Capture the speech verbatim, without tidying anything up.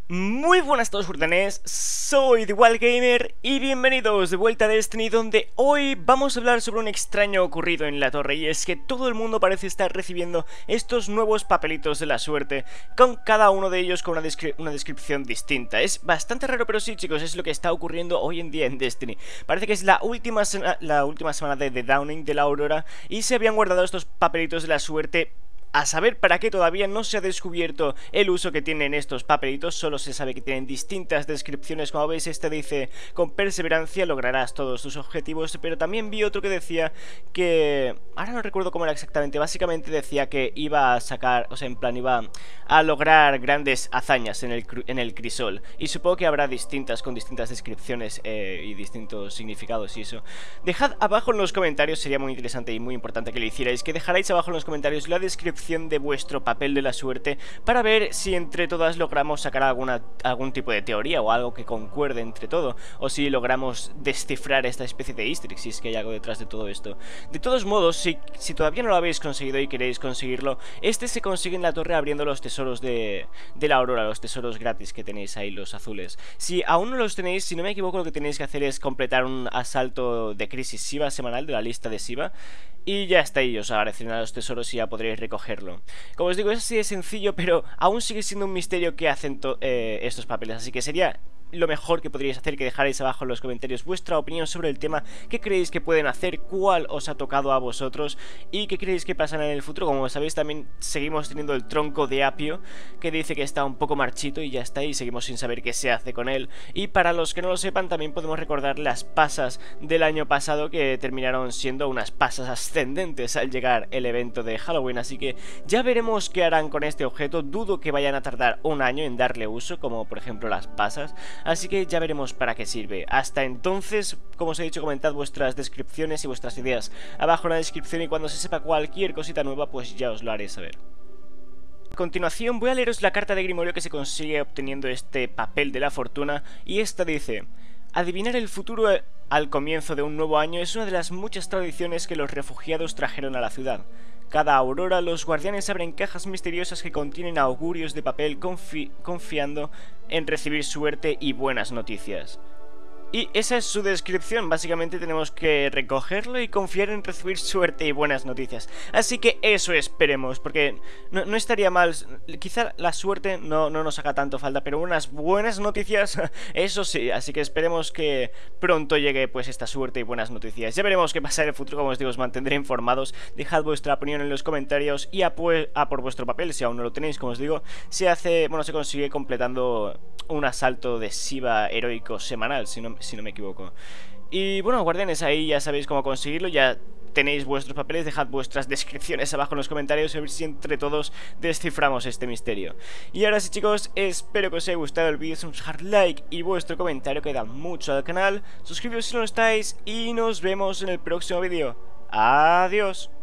Muy buenas a todos, guardianes, soy The Wild Gamer y bienvenidos de vuelta a Destiny, donde hoy vamos a hablar sobre un extraño ocurrido en la torre. Y es que todo el mundo parece estar recibiendo estos nuevos papelitos de la suerte, con cada uno de ellos con una, descri una descripción distinta. Es bastante raro, pero sí, chicos, es lo que está ocurriendo hoy en día en Destiny. Parece que es la última, la última semana de The Dawning de la Aurora y se habían guardado estos papelitos de la suerte. A saber para qué todavía no se ha descubierto el uso que tienen estos papelitos, solo se sabe que tienen distintas descripciones. Como veis, este dice: con perseverancia lograrás todos tus objetivos, pero también vi otro que decía que... ahora no recuerdo cómo era exactamente, básicamente decía que iba a sacar, o sea, en plan iba a lograr grandes hazañas en el, en el crisol. Y supongo que habrá distintas, con distintas descripciones eh, y distintos significados y eso. Dejad abajo en los comentarios, sería muy interesante y muy importante que lo hicierais, que dejarais abajo en los comentarios la descripción de vuestro papel de la suerte, para ver si entre todas logramos sacar alguna, algún tipo de teoría o algo que concuerde entre todo, o si logramos descifrar esta especie de easter egg, si es que hay algo detrás de todo esto. De todos modos, si, si todavía no lo habéis conseguido y queréis conseguirlo, este se consigue en la torre abriendo los tesoros de, de la Aurora, los tesoros gratis que tenéis ahí, los azules. Si aún no los tenéis, si no me equivoco, lo que tenéis que hacer es completar un asalto de crisis Shiva semanal de la lista de Shiva, y ya está ahí, os aparecerán los tesoros y ya podréis recogerlo. Como os digo, es así de sencillo, pero aún sigue siendo un misterio que hacen eh, estos papeles, así que sería lo mejor que podríais hacer que dejarais abajo en los comentarios vuestra opinión sobre el tema, qué creéis que pueden hacer, cuál os ha tocado a vosotros y qué creéis que pasará en el futuro. Como sabéis, también seguimos teniendo el tronco de apio, que dice que está un poco marchito y ya está, y seguimos sin saber qué se hace con él. Y para los que no lo sepan, también podemos recordar las pasas del año pasado, que terminaron siendo unas pasas ascendentes al llegar el evento de Halloween, así que ya veremos qué harán con este objeto. Dudo que vayan a tardar un año en darle uso, como por ejemplo las pasas. Así que ya veremos para qué sirve. Hasta entonces, como os he dicho, comentad vuestras descripciones y vuestras ideas abajo en la descripción, y cuando se sepa cualquier cosita nueva, pues ya os lo haré saber. A continuación voy a leeros la carta de Grimorio que se consigue obteniendo este papel de la fortuna, y esta dice: adivinar el futuro al comienzo de un nuevo año es una de las muchas tradiciones que los refugiados trajeron a la ciudad. Cada aurora los guardianes abren cajas misteriosas que contienen augurios de papel, confi confiando en recibir suerte y buenas noticias. Y esa es su descripción. Básicamente tenemos que recogerlo y confiar en recibir suerte y buenas noticias. Así que eso esperemos, porque no, no estaría mal. Quizá la suerte no, no nos haga tanto falta, pero unas buenas noticias, eso sí. Así que esperemos que pronto llegue pues esta suerte y buenas noticias. Ya veremos qué pasa en el futuro, como os digo, os mantendré informados. Dejad vuestra opinión en los comentarios y a, pues, a por vuestro papel, si aún no lo tenéis. Como os digo, se hace, bueno, se consigue completando un asalto de Shiva heroico semanal, si no, si no me equivoco. Y bueno, guardianes, ahí ya sabéis cómo conseguirlo, ya tenéis vuestros papeles, dejad vuestras descripciones abajo en los comentarios a ver si entre todos desciframos este misterio. Y ahora sí, chicos, espero que os haya gustado el vídeo, un hard like y vuestro comentario que da mucho al canal. Suscribiros si no lo estáis y nos vemos en el próximo vídeo. Adiós.